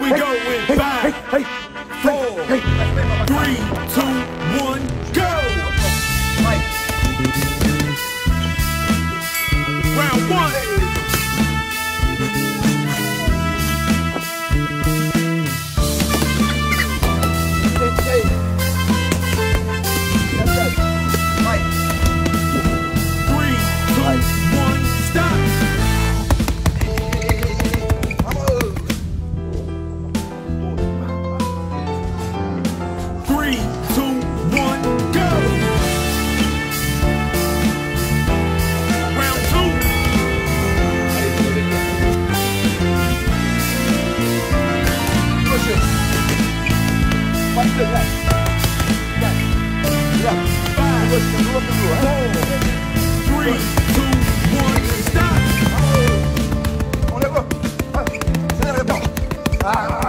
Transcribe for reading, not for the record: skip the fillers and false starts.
we go in 5, 4, 3, 2, 1, go! Round 1. Ah!